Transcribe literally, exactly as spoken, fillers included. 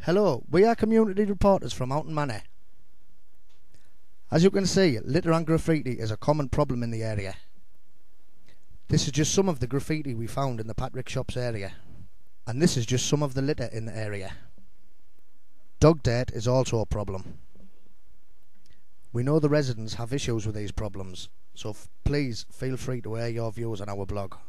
Hello, we are community reporters from Owton Manor. As you can see, litter and graffiti is a common problem in the area. This is just some of the graffiti we found in the Patrick Shops area. And this is just some of the litter in the area. Dog dirt is also a problem. We know the residents have issues with these problems, so f- please feel free to air your views on our blog.